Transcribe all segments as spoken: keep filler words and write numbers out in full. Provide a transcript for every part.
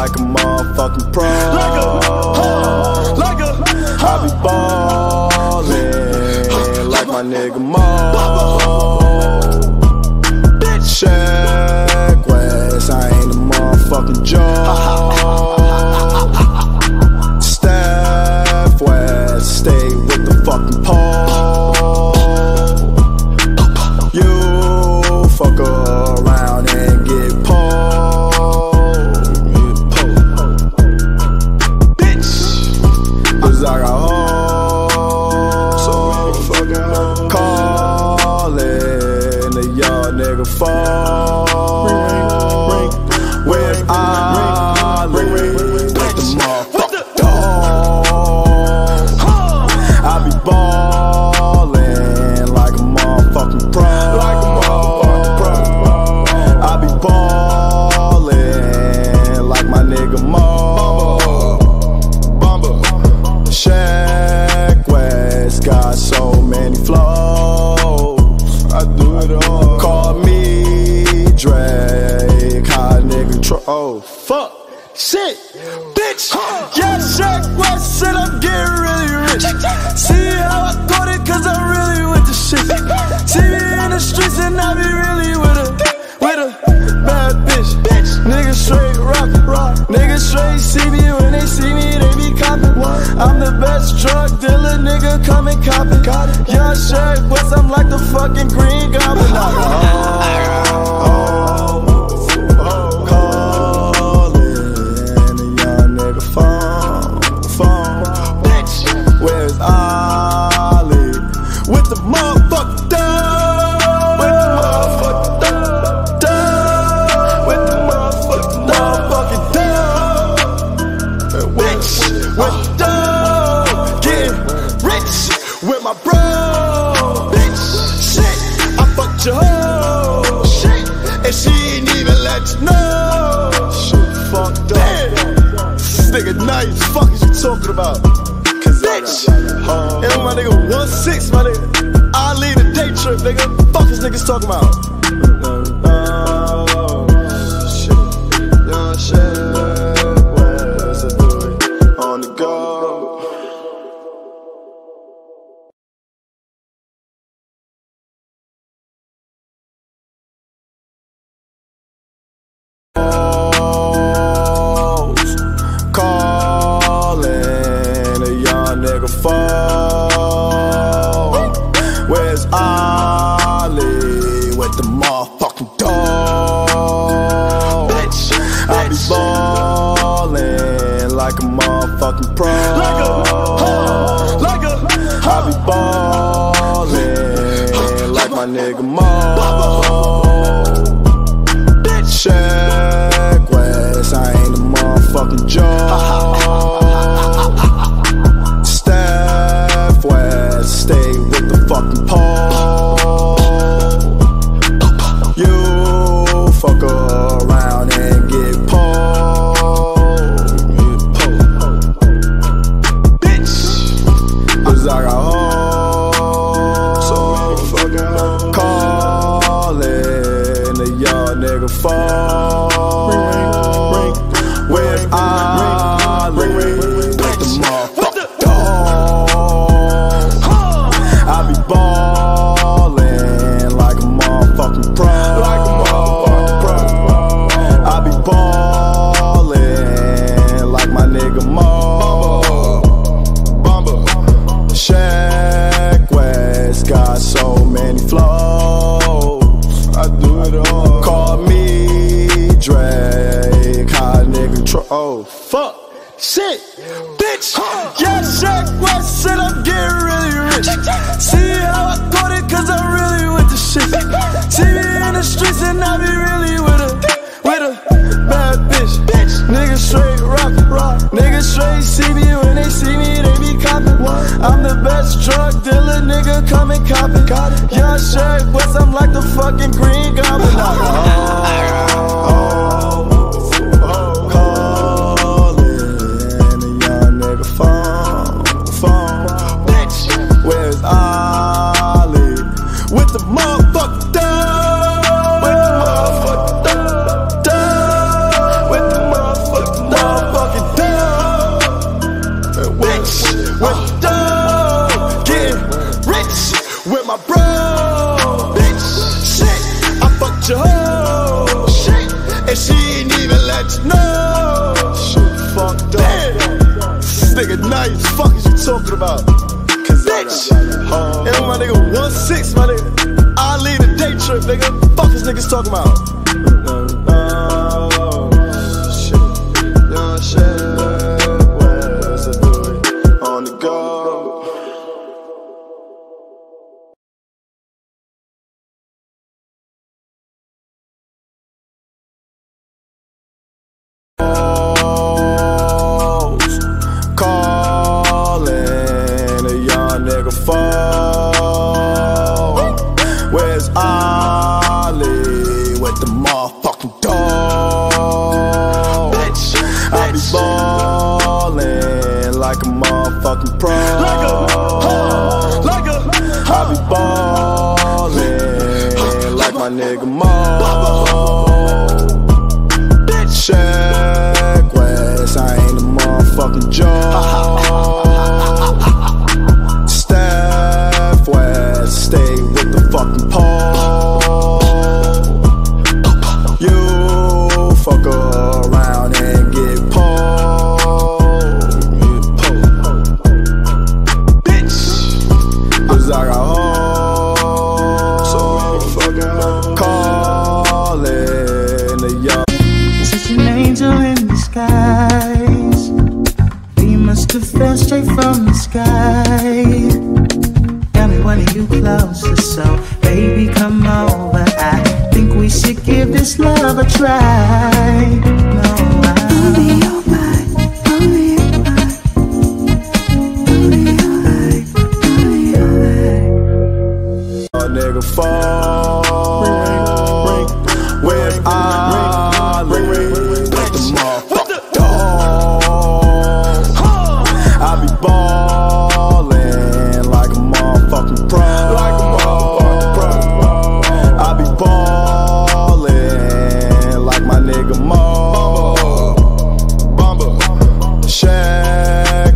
like a motherfucking pro. Like a, huh, like a, huh. I be ballin' like my nigga Mo. Check West, I ain't a motherfucking joke. Steph West, stay with the fucking pole. You fuck around and get pulled, bitch. Cause I got hoes, so fucking callin' the young nigga phone. Where's Ali with the motherfucking dog? I be ballin' like a motherfucking pro. Like a motherfucking pro. I be ballin' like my nigga Mo. Bumba, Check West got so many flows. I do it all. Call me Drake, high nigga tro- oh fuck, shit, bitch. Yeah, Check West said I'm getting really rich. See how I got it, cause I'm really with the shit. See me in the streets and I be really with a, with a bad bitch. Niggas straight rock, rock. Niggas straight see me when they see me, they be copping. I'm the best drug dealer, nigga, come and cop it. Yeah, Check West, I'm like the fucking Green Goblin. Oh, where's Ali with the motherfucking dog? With the motherfucking dog, with the motherfucking motherfucking dog, bitch, with the dog, getting rich with my bro, bitch, shit, I fucked your hoe, shit, and she ain't even let you know, shit, fucked up, this nigga nice, fuck is you talking about? Bitch, and my nigga one six, my nigga, I lead a day trip, nigga. Fuck is niggas talking about? Oh, shit, young Check West, I do it on the go. Where's Ali with the motherfucking dog? Bitch, I be ballin' like a motherfucking pro. Like a, huh, like a, huh. I be ballin' like my nigga Mo. Check West, I ain't a motherfucking joke. Steph West, stay with the fucking pole. You fuck around and get pulled, bitch. Cause I got hoes, so fucking callin' the young nigga phone. Where's Ali with the motherfucking dog? I be ballin' like a motherfucking pro. Like a motherfucking pro. I be ballin' like my nigga Mo. Bumba, Check West got so many flows. I do it all. Call me Drake, high nigga tro- oh fuck, shit, bitch. Yeah, Check West said I'm getting really rich. See how I got it, cause I'm really with the shit. See me in the streets and I be really with a, with a bad bitch. Niggas straight rock, rock. Niggas straight see me when they see me, they be copping. I'm the best drug dealer, nigga, come and cop it. Yeah, Check West, I'm like the fucking Green Goblin. Oh, where's Ali with the motherfucking dog? With the motherfucking dog, with the motherfucking dog. let you know. Shit fucked up. This nigga nice, fuck is you talking about? Cause bitch, uh, and my nigga one six, my nigga. I lead a day trip, nigga. Fuck is niggas talking about? Oh, shit, young shit. West, let's do it on the go. Where's Ollie with the motherfucking dog? Bitch, I be ballin' like a motherfucking pro. Like a, huh, like a, huh. I be ballin' like my nigga Mo. Bitch, check West, I ain't the motherfucking Joe. Stay with the fucking pole. You fuck around and get pulled. Bitch, cause I got hoes. So fucking callin' the young. Such an angel in disguise. We must have fell straight from the sky. One of you closer, so baby come over. I think we should give this love a try. No, only your mind, only your mind, only your mind, only your mind. A nigga fall. Where's Ollie? With the motherfucking dog. I be ballin' like a motherfucking pro. Like a motherfucking pro. I be ballin' like my nigga Mo. Bumba, Bumba, Shaq.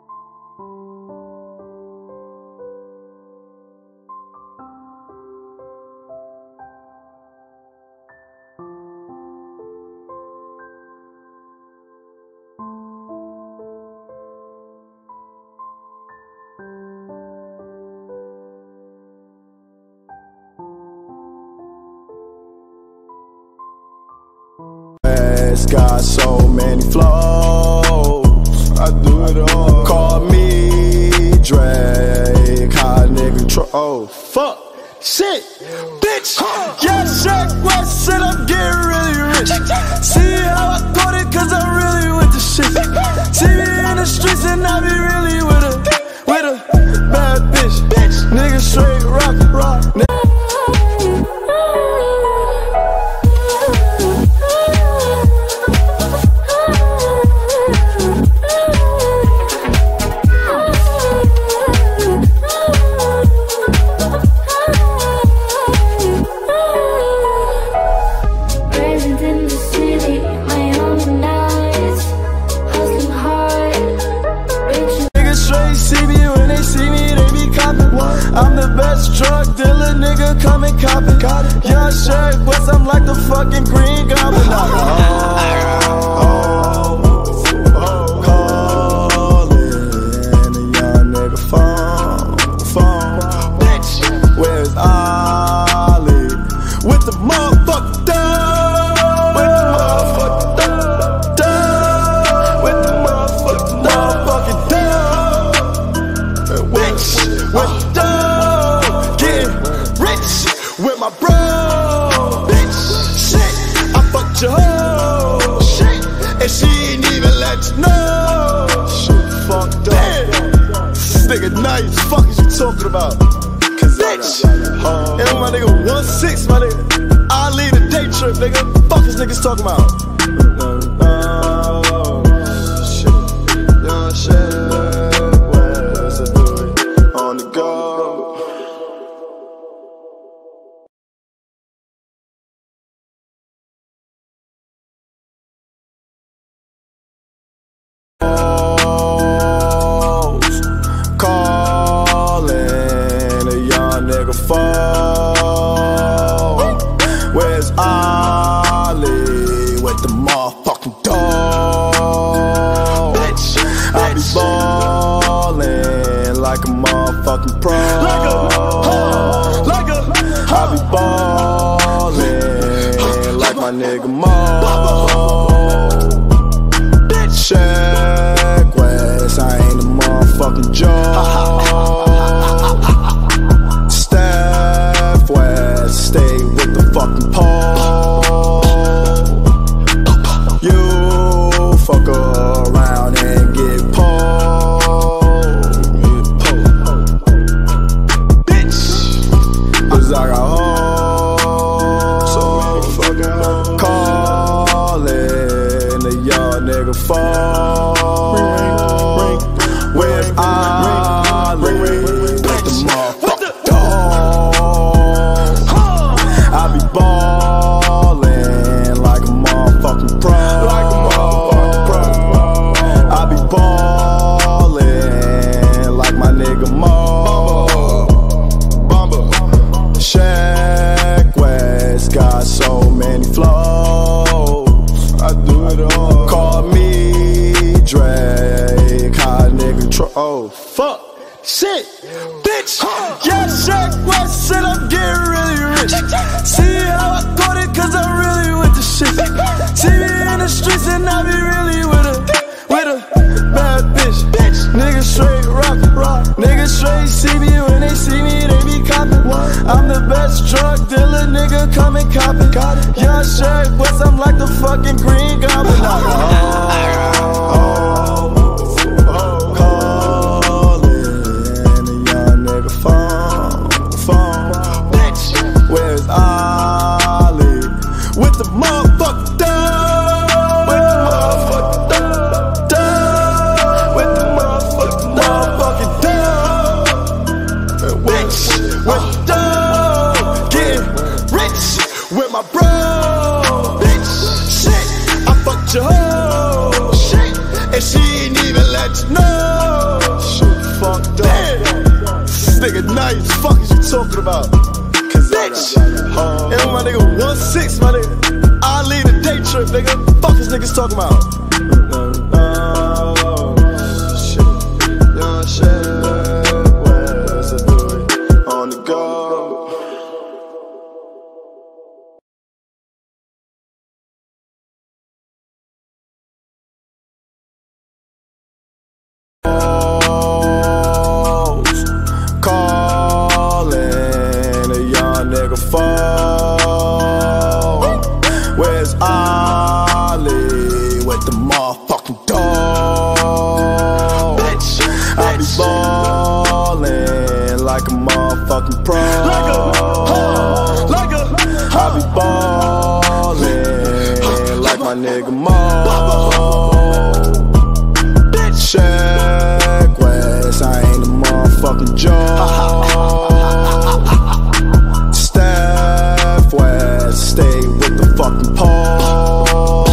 It's got so many flows. I do it all. Call me Drake. High nigga tro- Oh, fuck. Shit. Bitch. Yeah, Shaq West said I'm getting really rich. See how I got it, cause I'm really with the shit. See me in the streets and I be really with a, with a bad bitch. Bitch. Nigga straight rock, rock. I'm the best drug dealer, nigga, come and cop it. Young Shaq West, I'm like the fucking Green Goblin. Oh, oh, oh, callin' a young nigga phone, phone. Bitch, where's Ollie? With the motherfucking dog. With the motherfucking dog. With the motherfucking motherfucking dog. Bitch, with with my bro, bitch, shit, I fucked your hoe, shit, and she ain't even let you know. Shit fucked up. This nigga nice, fuck is you talking about? Cause bitch, uh, and my nigga one six, my nigga. I lead a day trip, nigga. Fuck is niggas talking about? Oh, shit, young shit. West, let's do it on the go. Where's Ollie with the motherfucking motherfucking pro. Like a, huh, like a, huh. I be ballin' like my nigga Mo. Check West, I ain't a motherfucking joke. Steph West, stay with the fucking pole. You fuck around and get pulled, bitch. Cause I got hoes, so fucking callin' the young nigga phone. With Ali, with the motherfucking dog. I be ballin' like a motherfucking pro. Like a motherfucking pro. I be ballin' like my nigga Mo. Bumba, Check West got so many flows. I do it all. Call me Drake, hot nigga tro- oh fuck, shit, bitch. Yeah, Check West said I'm getting really rich. See how I got it, cause I'm really with the shit. See me in the streets and I be really with a, with a bad bitch. Niggas straight rock, rock. Niggas straight see me, when they see me they be copping. I'm the best drug dealer, nigga, come and cop it. Yeah, Check West, I'm like the fucking Green Goblin. Oh, oh, oh, callin' the young nigga phone, phone. Bitch, where's Ali? With the motherfucking dog. With the motherfucking dog. With the motherfucking motherfucking dog. Bitch, with the dog. Getting rich with my bro. Bitch, shit, I fucked your hoe. Shit, and she ain't even let you know. Shit, fucked up. This nigga nice, fuck is you talking about? Bitch, and my nigga one six, my nigga. I lead a day trip, nigga. Fuck is niggas talking about? Oh, shit, young shit. Where's I do it on the go? Callin' a young nigga phone. Where's Ali with the motherfucking dog? I be ballin' like a motherfucking pro. Like a, huh, like a, huh. I be ballin' like my nigga Mo. Check West, I ain't a motherfucking joke. Steph West, stay with the fucking pole.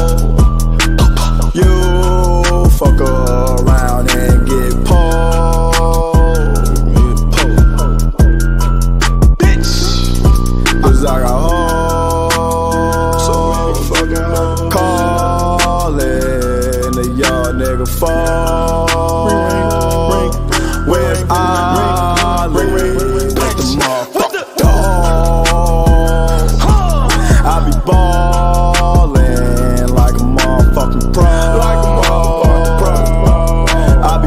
You fuck around and get pulled, bitch. Cause I got hoes, so fucking callin' the young nigga phone. With Ali, with the motherfucking dog. I be ballin' like a motherfucking pro. Like a motherfucking pro. I be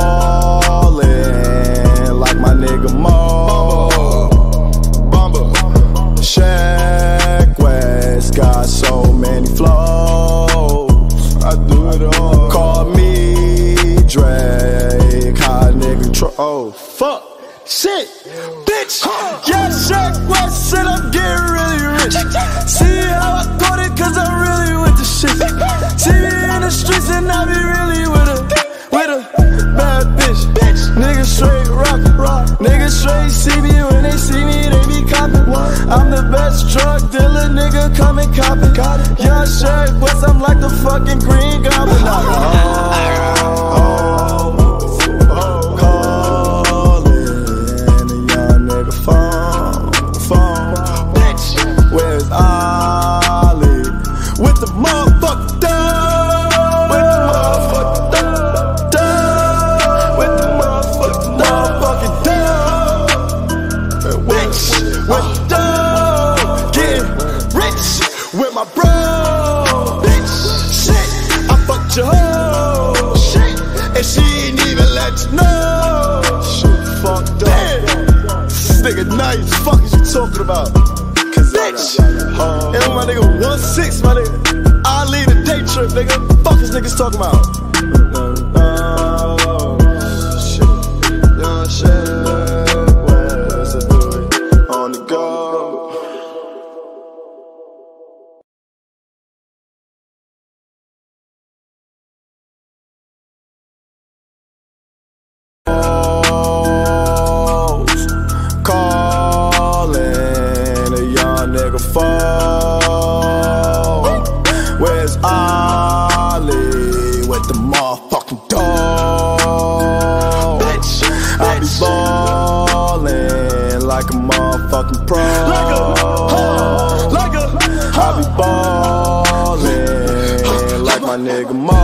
ballin' like my nigga Mo. Bumba, Check West got so many flows. I do it all. Call me Drake, hot nigga tro- oh fuck, shit, bitch. Yeah, Check West said I'm getting really rich. See how I got it, cause I'm really with the shit. See me in the streets and I be really with a, with a bad bitch. Niggas straight rock, rock. Niggas straight see me, when they see me they be copping. I'm the best drug dealer, nigga, come and cop it. Yeah, Check West, I'm like the fucking Green Goblin. Oh, oh, oh, callin' the young nigga phone, phone. Bitch, where's Ali? With the motherfucking dog. With the motherfucking dog. With the motherfucking motherfucking dog. bro. Bitch, shit, I fucked your hoe. Shit, and she ain't even let you know. Shit, fucked up. This nigga nice, fuck is you talking about? Bitch, and my nigga one six, my nigga. I lead a day trip, nigga. Fuck is niggas talking about? Oh, shit, young shit. Where's the boy on the go? Calling a young nigga phone. Where's Ollie with the motherfucking dog? Bitch, I be ballin' like a motherfucking pro. Like a, huh, like a, huh. I be ballin' like my nigga Mo.